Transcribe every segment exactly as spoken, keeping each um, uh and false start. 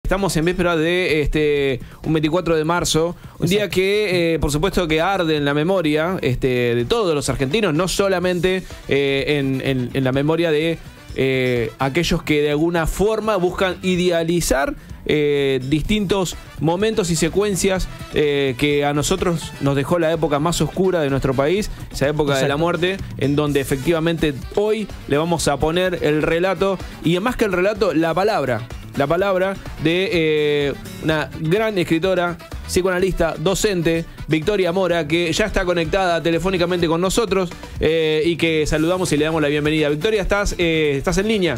estamos en víspera de este un veinticuatro de marzo, un día que, eh, por supuesto, que arde en la memoria este, de todos los argentinos, no solamente eh, en, en, en la memoria de eh, aquellos que de alguna forma buscan idealizar Eh, distintos momentos y secuencias eh, que a nosotros nos dejó la época más oscura de nuestro país, esa época Exacto. de la muerte, en donde efectivamente hoy le vamos a poner el relato, y más que el relato, la palabra, la palabra de eh, una gran escritora, psicoanalista, docente, Victoria Mora, que ya está conectada telefónicamente con nosotros eh, y que saludamos y le damos la bienvenida. Victoria, ¿estás, eh, ¿estás en línea?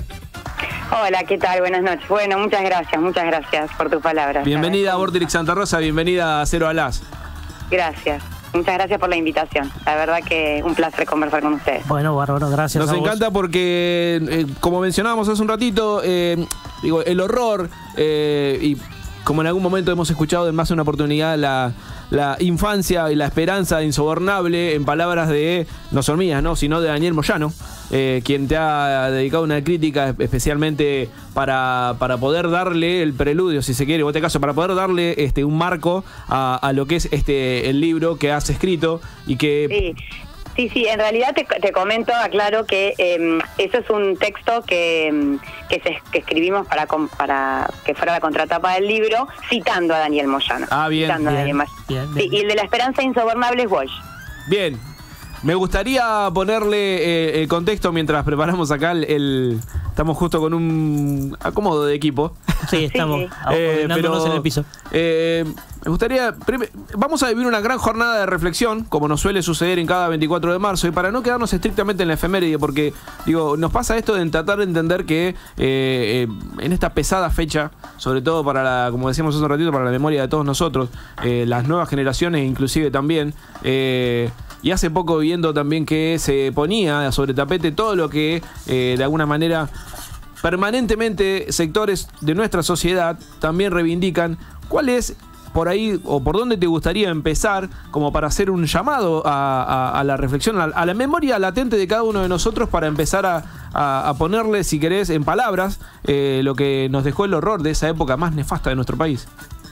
Hola, ¿qué tal? Buenas noches. Bueno, muchas gracias, muchas gracias por tus palabras. Bienvenida a Vorterix Santa Rosa, bienvenida a Cero Alas. Gracias, muchas gracias por la invitación. La verdad que un placer conversar con ustedes. Bueno, bárbaro, gracias. Nos a encanta vos. porque, eh, como mencionábamos hace un ratito, eh, digo, el horror eh, y como en algún momento hemos escuchado en más de una oportunidad, la, la infancia y la esperanza insobornable, en palabras de, no son mías, ¿no?, sino de Daniel Moyano, eh, quien te ha dedicado una crítica especialmente para, para poder darle el preludio, si se quiere, en este caso, para poder darle este, un marco a, a lo que es este el libro que has escrito y que... Sí. Sí, sí, en realidad te, te comento, aclaro que eh, eso es un texto que, que, se, que escribimos para, para que fuera la contratapa del libro, citando a Daniel Moyano. Ah, bien. Citando bien, a Daniel Moyano. bien, bien. Sí, y el de la esperanza insobornable es Walsh. Bien. Me gustaría ponerle eh, el contexto mientras preparamos acá el, el... Estamos justo con un acomodo de equipo. Sí, estamos sí, sí. Eh, pero, en el piso. Eh, me gustaría... Vamos a vivir una gran jornada de reflexión, como nos suele suceder en cada veinticuatro de marzo, y para no quedarnos estrictamente en la efeméride, porque digo, nos pasa esto de tratar de entender que eh, eh, en esta pesada fecha, sobre todo para la, como decíamos hace un ratito, para la memoria de todos nosotros, eh, las nuevas generaciones inclusive también, eh, y hace poco viendo también que se ponía sobre tapete todo lo que eh, de alguna manera permanentemente sectores de nuestra sociedad también reivindican. ¿Cuál es por ahí o por dónde te gustaría empezar como para hacer un llamado a, a, a la reflexión, a, a la memoria latente de cada uno de nosotros, para empezar a, a, a ponerle, si querés, en palabras eh, lo que nos dejó el horror de esa época más nefasta de nuestro país?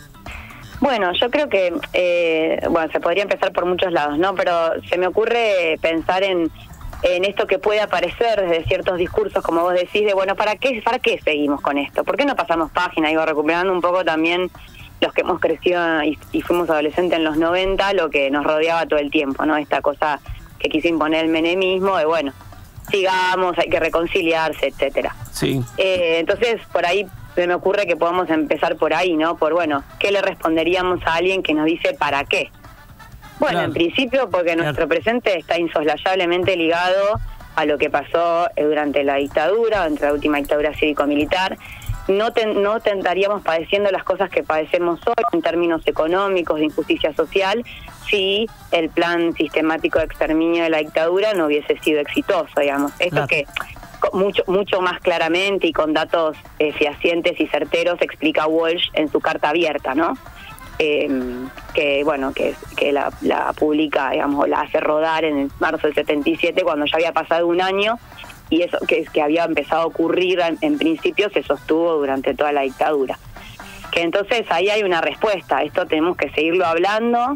Bueno, yo creo que, eh, bueno, se podría empezar por muchos lados, ¿no? Pero se me ocurre pensar en, en esto que puede aparecer desde ciertos discursos, como vos decís, de, bueno, ¿para qué, para qué seguimos con esto? ¿Por qué no pasamos página? Digo, recuperando un poco también los que hemos crecido y, y fuimos adolescentes en los noventa, lo que nos rodeaba todo el tiempo, ¿no? Esta cosa que quiso imponer el menemismo, de, bueno, sigamos, hay que reconciliarse, etcétera. Sí. Eh, entonces, por ahí se me ocurre que podamos empezar por ahí, ¿no? Por, bueno, ¿qué le responderíamos a alguien que nos dice para qué? Bueno, claro. En principio porque claro. Nuestro presente está insoslayablemente ligado a lo que pasó durante la dictadura, entre la última dictadura cívico-militar. No, ten, no tentaríamos padeciendo las cosas que padecemos hoy en términos económicos, de injusticia social, si el plan sistemático de exterminio de la dictadura no hubiese sido exitoso, digamos. Esto claro. que mucho mucho más claramente y con datos eh, fehacientes y certeros explica Walsh en su carta abierta, ¿no? Eh, que bueno que, que la, la publica, digamos, la hace rodar en el marzo del setenta y siete, cuando ya había pasado un año, y eso que, que había empezado a ocurrir en, en principio se sostuvo durante toda la dictadura. Que entonces ahí hay una respuesta, esto tenemos que seguirlo hablando,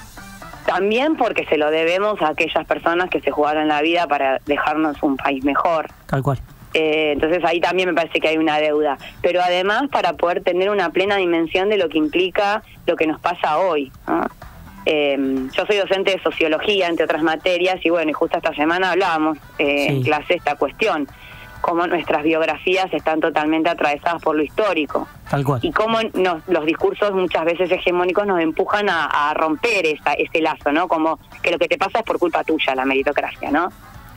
también porque se lo debemos a aquellas personas que se jugaron la vida para dejarnos un país mejor. Tal cual. Eh, entonces ahí también me parece que hay una deuda, pero además para poder tener una plena dimensión de lo que implica lo que nos pasa hoy, ¿no? Eh, yo soy docente de sociología, entre otras materias, y bueno, y justo esta semana hablábamos eh, sí. en clase esta cuestión, cómo nuestras biografías están totalmente atravesadas por lo histórico. Tal cual. Y cómo nos, los discursos muchas veces hegemónicos nos empujan a, a romper esa, ese lazo, ¿no? Como que lo que te pasa es por culpa tuya, la meritocracia, ¿no?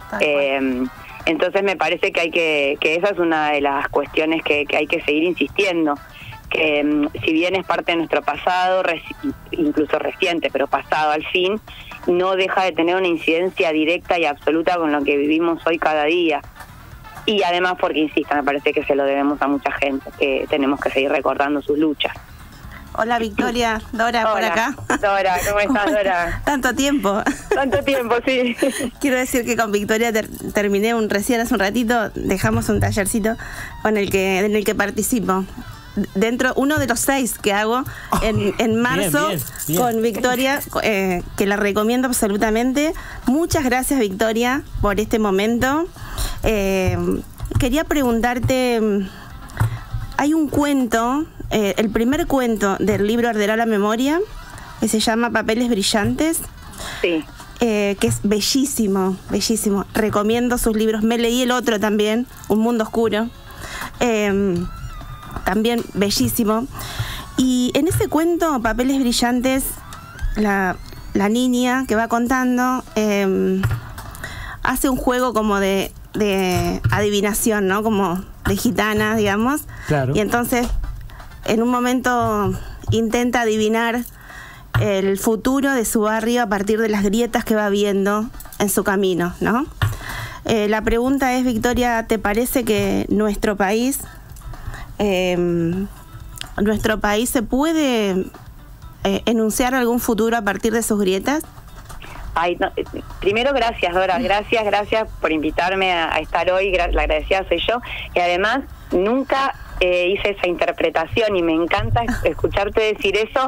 Eh, entonces me parece que hay que, que esa es una de las cuestiones que, que hay que seguir insistiendo, que um, si bien es parte de nuestro pasado, reci incluso reciente, pero pasado al fin, no deja de tener una incidencia directa y absoluta con lo que vivimos hoy cada día. Y además porque, insisto, me parece que se lo debemos a mucha gente, que tenemos que seguir recordando sus luchas. Hola Victoria, Dora. Hola, por acá. Dora, ¿cómo estás, Dora? Tanto tiempo. Tanto tiempo, sí. Quiero decir que con Victoria ter terminé un recién hace un ratito, dejamos un tallercito con el que en el que participo. dentro, uno de los seis que hago en, en marzo bien, bien, bien. con Victoria, eh, que la recomiendo absolutamente. Muchas gracias, Victoria, por este momento. Eh, quería preguntarte, hay un cuento, eh, el primer cuento del libro Arderá la Memoria, que se llama Papeles Brillantes. Sí. Eh, que es bellísimo, bellísimo. Recomiendo sus libros. Me leí el otro también, Un Mundo Oscuro. Eh, también bellísimo. Y en ese cuento, Papeles Brillantes, la, la niña que va contando eh, hace un juego como de, de adivinación, ¿no? Como de gitana, digamos. Claro. Y entonces, en un momento, intenta adivinar el futuro de su barrio a partir de las grietas que va viendo en su camino, ¿no? Eh, la pregunta es, Victoria, ¿te parece que nuestro país, eh, nuestro país se puede eh, enunciar algún futuro a partir de sus grietas? Ay, no, primero, gracias, Dora. Gracias, gracias por invitarme a, a estar hoy. Gra- la agradecida soy yo. Y además, nunca eh, hice esa interpretación y me encanta escucharte decir eso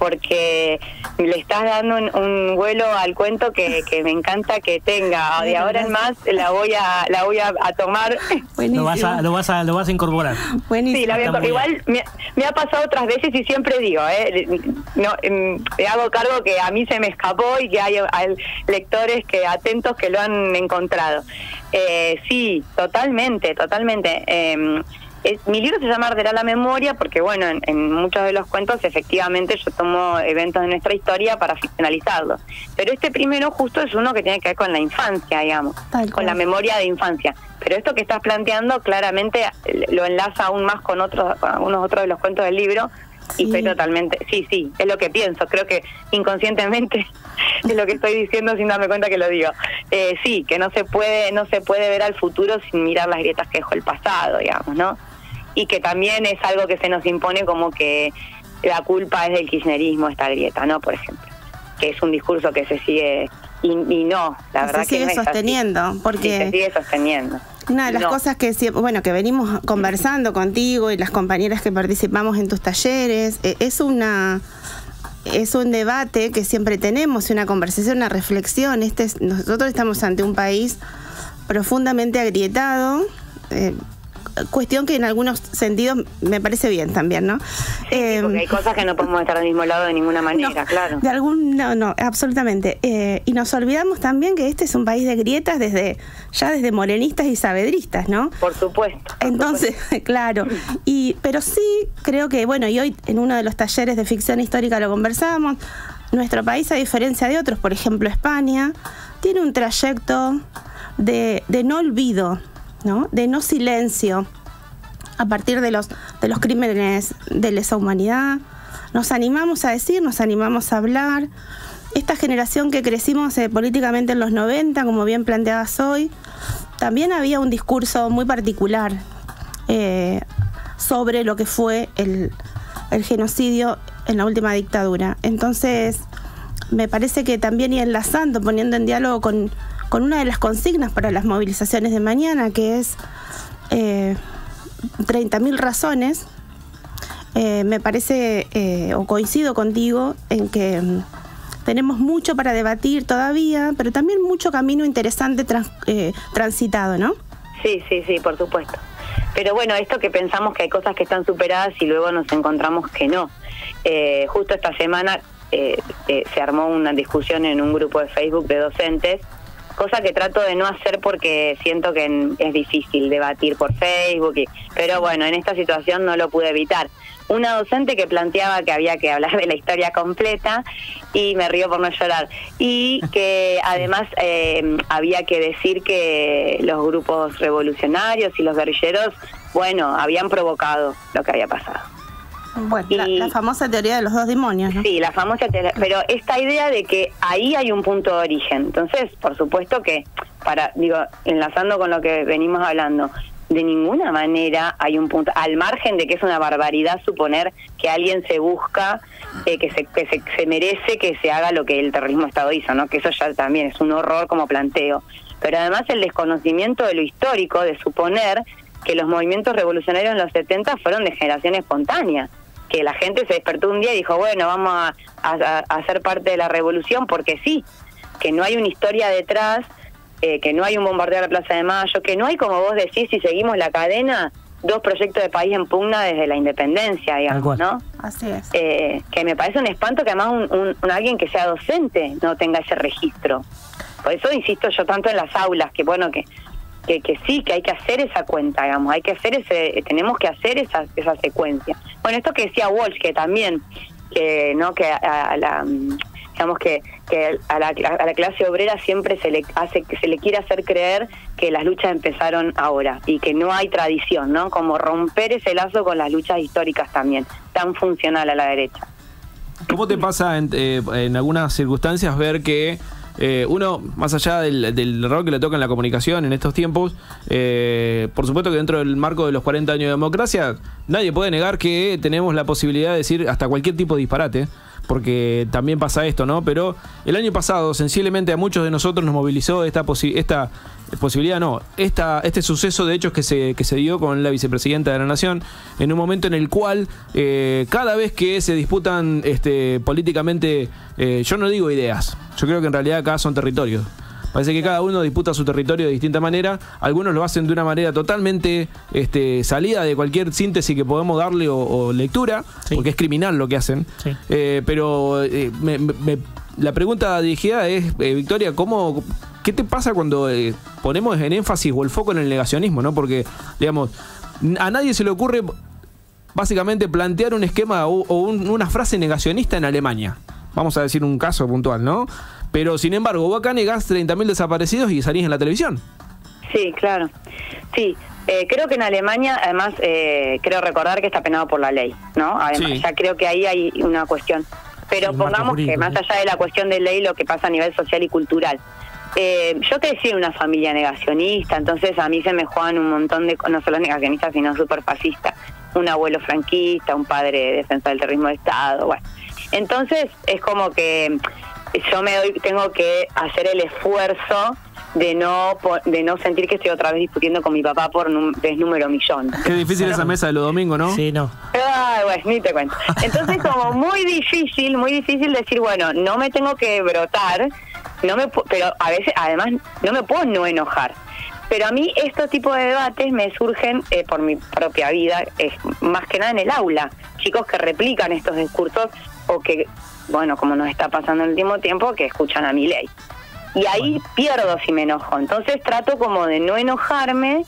porque le estás dando un, un vuelo al cuento que, que me encanta que tenga. De ahora en más la voy a la voy a, a tomar. Lo vas a, lo vas a, lo vas a incorporar. Buenísimo. Sí, la voy a, Está igual me, me ha pasado otras veces y siempre digo, eh, no, eh, me hago cargo que a mí se me escapó y que hay, hay lectores que atentos que lo han encontrado. Eh, sí, totalmente, totalmente. Eh, Es, mi libro se llama Arderá la Memoria porque, bueno, en, en muchos de los cuentos efectivamente yo tomo eventos de nuestra historia para ficcionalizarlos. Pero este primero justo es uno que tiene que ver con la infancia, digamos, Tal con la cual. memoria de infancia. Pero esto que estás planteando claramente lo enlaza aún más con otros, con algunos otros de los cuentos del libro. Y Sí. estoy totalmente, sí, sí, es lo que pienso. Creo que inconscientemente es lo que estoy diciendo sin darme cuenta que lo digo. Eh, sí, que no se puede, no se puede ver al futuro sin mirar las grietas que dejó el pasado, digamos, ¿no? Y que también es algo que se nos impone como que la culpa es del kirchnerismo, esta grieta, ¿no? Por ejemplo, que es un discurso que se sigue y, y no, la Que verdad se que sigue no es así. sosteniendo, Sí, porque se sigue sosteniendo. una de las No. cosas que siempre, bueno, que venimos conversando contigo y las compañeras que participamos en tus talleres, eh, es una es un debate que siempre tenemos, una conversación, una reflexión. Este es, nosotros estamos ante un país profundamente agrietado, eh, cuestión que en algunos sentidos me parece bien también, ¿no? Sí, porque hay cosas que no podemos estar del mismo lado de ninguna manera, no, claro. De algún, no, no, absolutamente. Eh, y nos olvidamos también que este es un país de grietas desde ya desde morenistas y saavedristas, ¿no? Por supuesto. por Entonces, supuesto. claro. Y pero sí creo que, bueno, y hoy en uno de los talleres de ficción histórica lo conversábamos, nuestro país, a diferencia de otros, por ejemplo España, tiene un trayecto de, de no olvido, ¿no? De no silencio a partir de los de los crímenes de lesa humanidad. Nos animamos a decir, nos animamos a hablar. Esta generación que crecimos eh, políticamente en los noventa, como bien planteabas hoy, también había un discurso muy particular eh, sobre lo que fue el, el genocidio en la última dictadura. Entonces, me parece que también, y enlazando, poniendo en diálogo con, con una de las consignas para las movilizaciones de mañana, que es eh, treinta mil razones, eh, me parece, eh, o coincido contigo, en que mm, tenemos mucho para debatir todavía, pero también mucho camino interesante trans, eh, transitado, ¿no? Sí, sí, sí, por supuesto. Pero bueno, esto que pensamos que hay cosas que están superadas y luego nos encontramos que no. Eh, justo esta semana eh, eh, se armó una discusión en un grupo de Facebook de docentes, cosa que trato de no hacer porque siento que en, es difícil debatir por Facebook, y, pero bueno, en esta situación no lo pude evitar. Una docente que planteaba que había que hablar de la historia completa y me río por no llorar, y que además eh, había que decir que los grupos revolucionarios y los guerrilleros, bueno, habían provocado lo que había pasado. Bueno, Y- la, la famosa teoría de los dos demonios, ¿no? Sí, la famosa, te- pero esta idea de que ahí hay un punto de origen. Entonces, por supuesto que, para digo, enlazando con lo que venimos hablando, de ninguna manera hay un punto, al margen de que es una barbaridad suponer que alguien se busca, eh, que, se, que se, se merece que se haga lo que el terrorismo de Estado hizo, ¿no? Que eso ya también es un horror como planteo. Pero además el desconocimiento de lo histórico, de suponer que los movimientos revolucionarios en los setenta fueron de generación espontánea, que la gente se despertó un día y dijo, bueno, vamos a, a, a ser parte de la revolución porque sí, que no hay una historia detrás, eh, que no hay un bombardeo a la Plaza de Mayo, que no hay, como vos decís, si seguimos la cadena, dos proyectos de país en pugna desde la independencia, digamos, ¿no? Así es. Eh, que me parece un espanto que además un, un, un alguien que sea docente no tenga ese registro. Por eso insisto yo tanto en las aulas, que bueno, que Que, que sí, que hay que hacer esa cuenta, digamos, hay que hacer ese, tenemos que hacer esa, esa secuencia. Bueno, esto que decía Walsh, que también, que no, que a, a la, digamos que, que a la, a la clase obrera siempre se le hace, que se le quiere hacer creer que las luchas empezaron ahora y que no hay tradición, ¿no? Como romper ese lazo con las luchas históricas también, tan funcional a la derecha. ¿Cómo te pasa en, eh, en algunas circunstancias ver que Eh, uno, más allá del, del rol que le toca en la comunicación en estos tiempos, eh, por supuesto que dentro del marco de los cuarenta años de democracia, nadie puede negar que tenemos la posibilidad de decir hasta cualquier tipo de disparate, porque también pasa esto, ¿no? Pero el año pasado, sensiblemente a muchos de nosotros nos movilizó esta, posi esta posibilidad, no, esta, este suceso de hechos que se, que se dio con la vicepresidenta de la Nación, en un momento en el cual eh, cada vez que se disputan este, políticamente, eh, yo no digo ideas, yo creo que en realidad acá son territorios. Parece que cada uno disputa su territorio de distinta manera. Algunos lo hacen de una manera totalmente este, salida de cualquier síntesis que podemos darle o, o lectura, sí, porque es criminal lo que hacen. Sí. Eh, pero eh, me, me, la pregunta dirigida es, eh, Victoria, ¿cómo, ¿qué te pasa cuando eh, ponemos en énfasis o el foco en el negacionismo, ¿no? Porque, digamos, a nadie se le ocurre básicamente plantear un esquema o, o un, una frase negacionista en Alemania. Vamos a decir un caso puntual, ¿no? Pero, sin embargo, vos acá negás treinta mil desaparecidos y salís en la televisión. Sí, claro. Sí, eh, creo que en Alemania, además, eh, creo recordar que está penado por la ley, ¿no? Además, sí, ya creo que ahí hay una cuestión. Pero sí, pongamos jurídico, que más allá de la cuestión de ley, lo que pasa a nivel social y cultural. Eh, yo crecí en una familia negacionista, entonces a mí se me juegan un montón de, no solo negacionistas, sino súper fascistas. Un abuelo franquista, un padre defensor del terrorismo de Estado, bueno. Entonces, es como que yo me doy, tengo que hacer el esfuerzo de no de no sentir que estoy otra vez discutiendo con mi papá por num, vez número millón. Qué difícil esa mesa de los domingos, ¿no? Sí, no. Ay, bueno, ni te cuento. Entonces, como muy difícil, muy difícil decir, bueno, no me tengo que brotar, no me pero a veces, además, no me puedo no enojar. Pero a mí estos tipos de debates me surgen eh, por mi propia vida, eh, más que nada en el aula. Chicos que replican estos discursos o que, bueno, como nos está pasando en el último tiempo, que escuchan a Milei. Y ahí bueno. pierdo si me enojo. Entonces trato como de no enojarme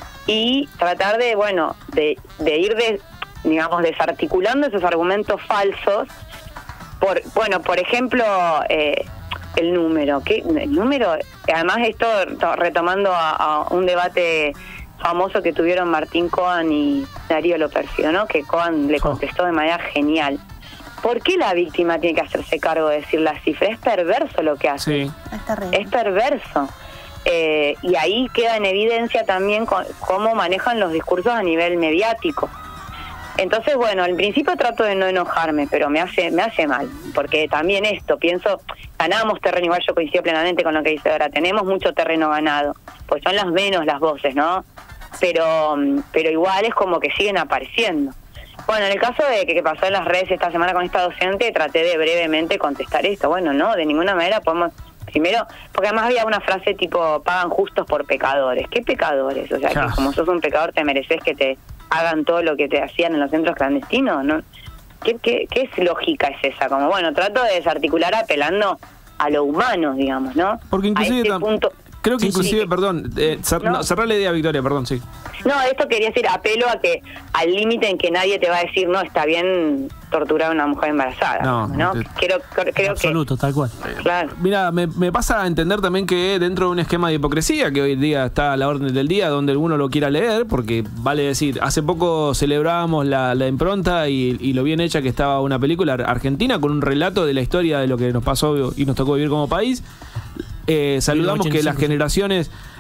y tratar de, bueno, de, de ir, de, digamos, desarticulando esos argumentos falsos. Por, bueno, por ejemplo, eh, el número. ¿Qué? El número, además esto retomando a, a un debate famoso que tuvieron Martín Coan y Darío Loperfido, ¿no? Que Coan le contestó de manera genial. ¿Por qué la víctima tiene que hacerse cargo de decir la cifra? Es perverso lo que hace. Sí. Es perverso. Eh, y ahí queda en evidencia también con, cómo manejan los discursos a nivel mediático. Entonces, bueno, al principio trato de no enojarme, pero me hace me hace mal. Porque también esto, pienso, ganamos terreno, igual yo coincido plenamente con lo que dice ahora, tenemos mucho terreno ganado. Pues son las menos las voces, ¿no? Pero, pero igual es como que siguen apareciendo. Bueno, en el caso de que, que pasó en las redes esta semana con esta docente, traté de brevemente contestar esto. Bueno, no, de ninguna manera podemos... Primero, porque además había una frase tipo, pagan justos por pecadores. ¿Qué pecadores? O sea, que como sos un pecador te mereces que te hagan todo lo que te hacían en los centros clandestinos, ¿no? ¿Qué, qué, qué es lógica es esa? Como, bueno, trato de desarticular apelando a lo humano, digamos, ¿no? Porque inclusive... A este punto... Creo que sí, inclusive, sí. perdón, eh, cer no. no, cerrá la idea, Victoria, perdón, sí. No, esto quería decir, apelo a que al límite en que nadie te va a decir, no, está bien torturar a una mujer embarazada. No, ¿no? Te... Creo, creo absoluto, que... tal cual. Claro. Mira, me, me pasa a entender también que dentro de un esquema de hipocresía que hoy en día está a la orden del día, donde uno lo quiera leer, porque vale decir, hace poco celebrábamos la, la impronta y, y lo bien hecha que estaba una película argentina con un relato de la historia de lo que nos pasó y nos tocó vivir como país. Eh, saludamos que las generaciones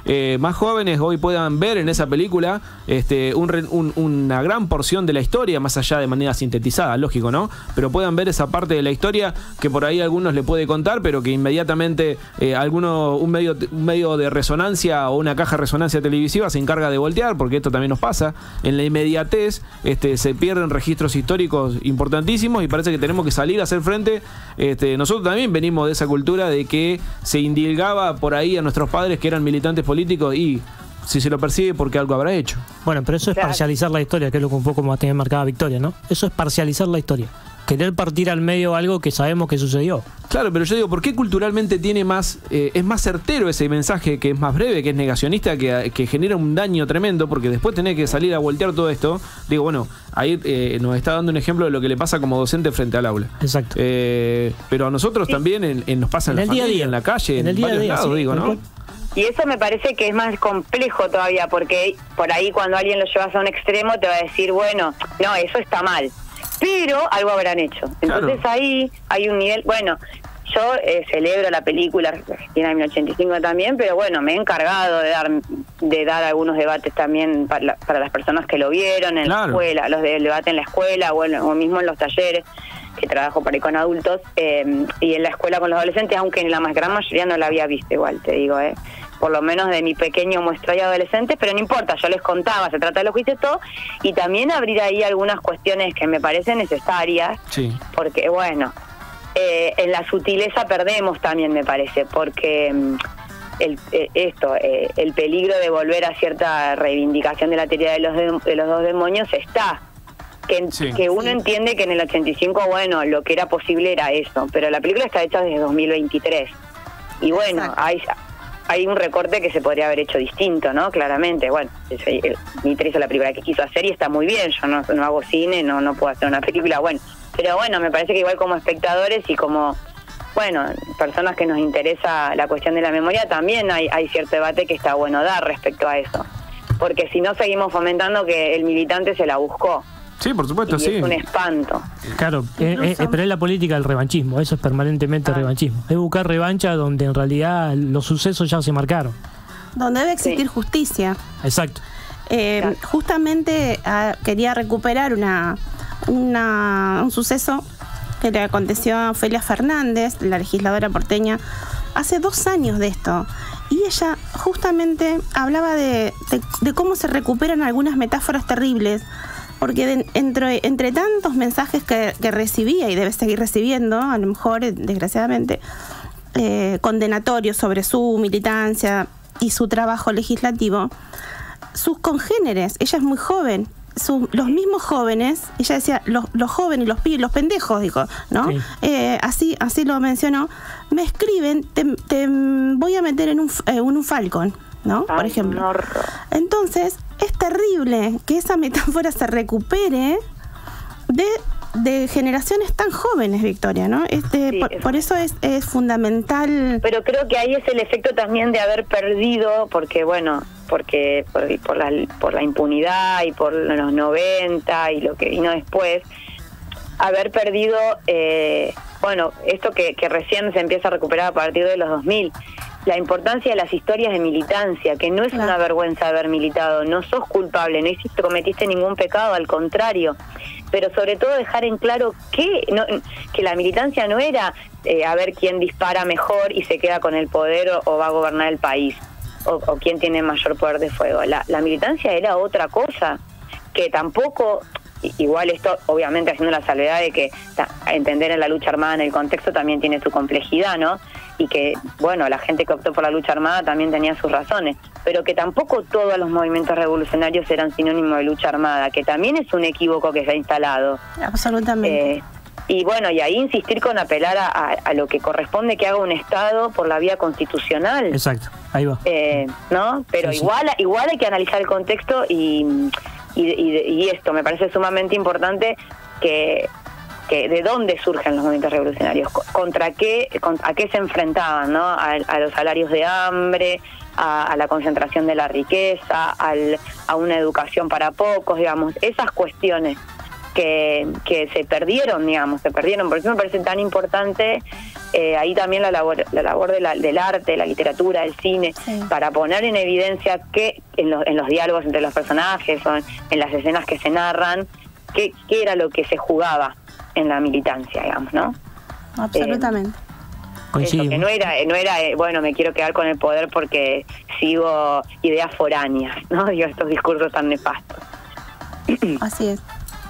eh, más jóvenes hoy puedan ver en esa película este, un, un, una gran porción de la historia, más allá de manera sintetizada, lógico, ¿no? Pero puedan ver esa parte de la historia que por ahí a algunos le puede contar, pero que inmediatamente eh, alguno, un medio, un medio de resonancia o una caja de resonancia televisiva se encarga de voltear, porque esto también nos pasa. En la inmediatez este, se pierden registros históricos importantísimos y parece que tenemos que salir a hacer frente. Este, nosotros también venimos de esa cultura de que se indilgaba por ahí a nuestros padres que eran militantes políticos y si se lo persigue porque algo habrá hecho. Bueno, pero eso es parcializar la historia, que es lo que un poco más tiene marcada Victoria, ¿no? Eso es parcializar la historia. Querer partir al medio algo que sabemos que sucedió. Claro, pero yo digo, ¿por qué culturalmente tiene más, eh, es más certero ese mensaje que es más breve, que es negacionista, que, que genera un daño tremendo? Porque después tenés que salir a voltear todo esto. Digo, bueno, ahí eh, nos está dando un ejemplo de lo que le pasa como docente frente al aula. Exacto. Eh, pero a nosotros sí. también en, en nos pasa en, en la familia, día a día. En la calle, en, en el varios día lados, sí, digo, ¿no? Y eso me parece que es más complejo todavía, porque por ahí cuando alguien lo llevas a un extremo te va a decir, bueno, no, eso está mal, pero algo habrán hecho. Entonces claro. ahí hay un nivel, bueno, yo eh, celebro la película Argentina de mil novecientos ochenta y cinco también, pero bueno, me he encargado de dar de dar algunos debates también para, la, para las personas que lo vieron en claro. la escuela, los del debate en la escuela o, en, o mismo en los talleres, que trabajo para ir con adultos, eh, y en la escuela con los adolescentes, aunque en la más gran mayoría no la había visto igual, te digo, eh por lo menos de mi pequeño muestrario de adolescentes, pero no importa, yo les contaba, se trata de los juicios todo, y también abrir ahí algunas cuestiones que me parecen necesarias, sí. porque bueno, eh, en la sutileza perdemos también, me parece, porque el, eh, esto, eh, el peligro de volver a cierta reivindicación de la teoría de los, de, de los dos demonios está. Que, sí. que uno entiende que en el ochenta y cinco, bueno, lo que era posible era eso, pero la película está hecha desde dos mil veintitrés, y bueno, Exacto. hay... hay un recorte que se podría haber hecho distinto, ¿no? Claramente, bueno, Mitre hizo la película que quiso hacer y está muy bien, yo no, no hago cine, no, no puedo hacer una película, bueno, pero bueno, me parece que igual como espectadores y como, bueno, personas que nos interesa la cuestión de la memoria, también hay, hay cierto debate que está bueno dar respecto a eso, porque si no seguimos fomentando que el militante se la buscó. Sí, por supuesto, y sí. Es un espanto. Claro, eh, eh, pero es la política del revanchismo, eso es permanentemente ah. revanchismo. Es buscar revancha donde en realidad los sucesos ya se marcaron. Donde debe existir sí. justicia. Exacto. Eh, claro. Justamente uh, quería recuperar una, una un suceso que le aconteció a Ofelia Fernández, la legisladora porteña, hace dos años de esto. Y ella justamente hablaba de, de, de cómo se recuperan algunas metáforas terribles. Porque de, entre, entre tantos mensajes que, que recibía y debe seguir recibiendo, a lo mejor, desgraciadamente, eh, condenatorios sobre su militancia y su trabajo legislativo, sus congéneres, ella es muy joven, su, los mismos jóvenes, ella decía, los, los jóvenes, los pibes, los pendejos, dijo, ¿no? Sí. Eh, así, así lo mencionó, me escriben, te, te voy a meter en un, eh, en un Falcon, ¿no? Ay, por ejemplo. No. Entonces, es terrible que esa metáfora se recupere de, de generaciones tan jóvenes, Victoria, ¿no? Este, sí, por, por eso es, es fundamental. Pero creo que ahí es el efecto también de haber perdido, porque bueno, porque por, por, la, por la impunidad y por los noventa y lo que vino después, haber perdido, eh, bueno, esto que, que recién se empieza a recuperar a partir de los dos mil, la importancia de las historias de militancia, que no es claro. una vergüenza haber militado, no sos culpable, no hiciste, cometiste ningún pecado, al contrario, pero sobre todo dejar en claro que, no, que la militancia no era eh, a ver quién dispara mejor y se queda con el poder o, o va a gobernar el país, o, o quién tiene mayor poder de fuego. La, la militancia era otra cosa, que tampoco... Igual esto, obviamente, haciendo la salvedad de que ta, entender en la lucha armada en el contexto también tiene su complejidad, ¿no? Y que, bueno, la gente que optó por la lucha armada también tenía sus razones, pero que tampoco todos los movimientos revolucionarios eran sinónimo de lucha armada, que también es un equívoco que se ha instalado. Absolutamente. Eh, y bueno, y ahí insistir con apelar a, a, a lo que corresponde que haga un Estado por la vía constitucional. Exacto, ahí va. Eh, ¿no? Pero sí, igual, sí. igual hay que analizar el contexto y... Y, y, y esto me parece sumamente importante, que, que de dónde surgen los movimientos revolucionarios, contra qué, contra, a qué se enfrentaban, ¿no? A, a los salarios de hambre, a, a la concentración de la riqueza, al, a una educación para pocos, digamos, esas cuestiones. que, que se perdieron, digamos, se perdieron. Por eso me parece tan importante eh, ahí también la labor, la labor de la, del arte, la literatura, del cine, sí. para poner en evidencia que en los, en los diálogos entre los personajes o en, en las escenas que se narran, qué, qué era lo que se jugaba en la militancia, digamos, ¿no? Absolutamente. Eh, Eso, que no era, no era eh, bueno, me quiero quedar con el poder porque sigo ideas foráneas, ¿no? Digo, estos discursos tan nefastos. Así es.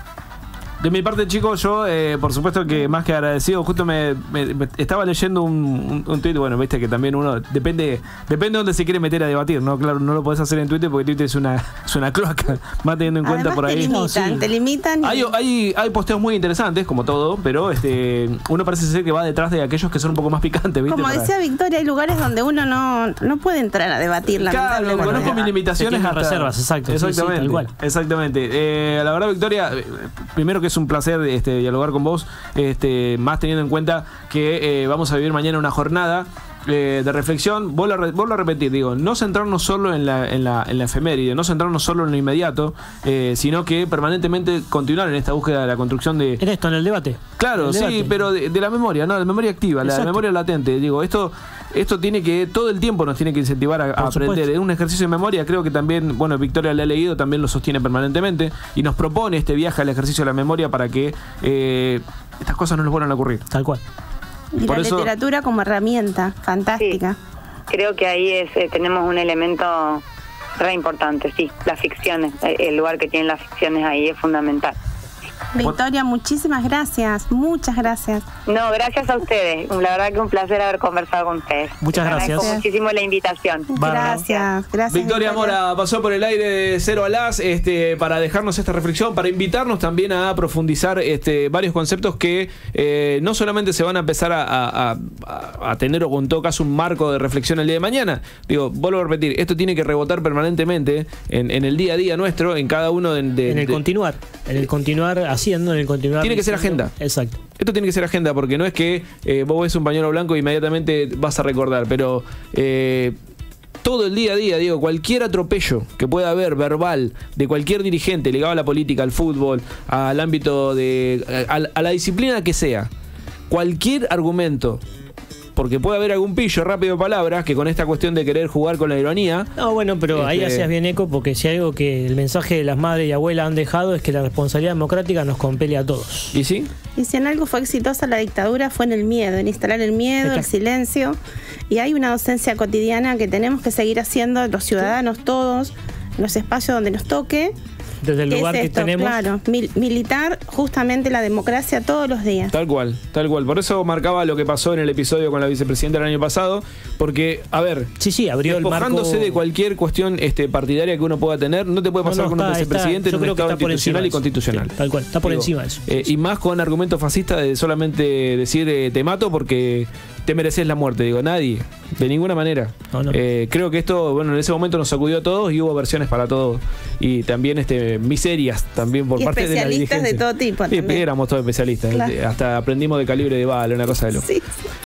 De mi parte, chicos, yo, eh, por supuesto que más que agradecido, justo me, me, me estaba leyendo un, un, un tuit, bueno, viste que también uno, depende depende de dónde se quiere meter a debatir, ¿no? Claro, no lo podés hacer en Twitter porque Twitter es una, es una cloaca, más teniendo en cuenta Además, por ahí. te limitan, no, sí. te limitan. Y... Hay, hay, hay posteos muy interesantes, como todo, pero este uno parece ser que va detrás de aquellos que son un poco más picantes, ¿viste? Como Para... decía Victoria, hay lugares donde uno no, no puede entrar a debatir, claro, lamentablemente. conozco mis limitaciones hasta... reservas, exacto. Exactamente, sí, sí, tal cual. Exactamente. Eh, la verdad, Victoria, primero que es un placer este, dialogar con vos, este, más teniendo en cuenta que eh, vamos a vivir mañana una jornada eh, de reflexión. Vuelvo a, vuelvo a repetir, digo, no centrarnos solo en la, en la, en la efeméride, no centrarnos solo en lo inmediato, eh, sino que permanentemente continuar en esta búsqueda de la construcción de... En esto, en el debate. Claro, el sí, debate. pero de, de la memoria, ¿no? La memoria activa, Exacto. la memoria latente. Digo, esto... Esto tiene que, todo el tiempo nos tiene que incentivar a, a aprender. Es un ejercicio de memoria, creo que también, bueno, Victoria la ha leído, también lo sostiene permanentemente y nos propone este viaje al ejercicio de la memoria para que eh, estas cosas no nos vuelvan a ocurrir. Tal cual. Y Por la eso, literatura como herramienta, fantástica. Sí, creo que ahí es, eh, tenemos un elemento re importante, sí, las ficciones, el lugar que tienen las ficciones ahí es fundamental. Victoria, muchísimas gracias, muchas gracias. No, gracias a ustedes. La verdad que un placer haber conversado con ustedes. Muchas Les gracias. agradezco muchísimo la invitación. Gracias, gracias. Victoria Mora pasó por el aire de Cero a Las este, para dejarnos esta reflexión, para invitarnos también a profundizar este, varios conceptos que eh, no solamente se van a empezar a, a, a, a tener o en todo caso un marco de reflexión el día de mañana. Digo, vuelvo a repetir, esto tiene que rebotar permanentemente en, en el día a día nuestro, en cada uno de... de en el de, continuar, en el continuar haciendo, en el continuar... Tiene que ser agenda. Exacto. Esto tiene que ser agenda, porque no es que eh, vos ves un pañuelo blanco e inmediatamente vas a recordar, pero eh, todo el día a día, digo, cualquier atropello que pueda haber verbal de cualquier dirigente ligado a la política, al fútbol, al ámbito de... a, a la disciplina que sea, cualquier argumento, porque puede haber algún pillo rápido de palabras que con esta cuestión de querer jugar con la ironía... No, bueno, pero este... ahí hacías bien eco, porque si hay algo que el mensaje de las madres y abuelas han dejado es que la responsabilidad democrática nos compele a todos. ¿Y sí? Y si en algo fue exitosa la dictadura fue en el miedo, en instalar el miedo, Exacto. el silencio. Y hay una docencia cotidiana que tenemos que seguir haciendo los ciudadanos ¿Sí? todos, en los espacios donde nos toque. Desde el lugar es que esto, tenemos. Claro, mil, militar justamente la democracia todos los días. Tal cual, tal cual. Por eso marcaba lo que pasó en el episodio con la vicepresidenta el año pasado, porque, a ver, sí, sí, abrió despojándose el marco... de cualquier cuestión este, partidaria que uno pueda tener, no te puede pasar no, no, con está, un vicepresidente en un estado institucional y constitucional. Sí, tal cual, está por Digo, encima de eso. Eh, y más con argumentos fascistas de solamente decir eh, te mato porque te mereces la muerte. Digo, nadie, de ninguna manera. No, no. Eh, creo que esto, bueno, en ese momento nos sacudió a todos y hubo versiones para todos. Y también este miserias también por y parte de la dirigencia. Especialistas de todo tipo. Sí, éramos todos especialistas. Claro. Hasta aprendimos de calibre de bala, una cosa de loco. Sí.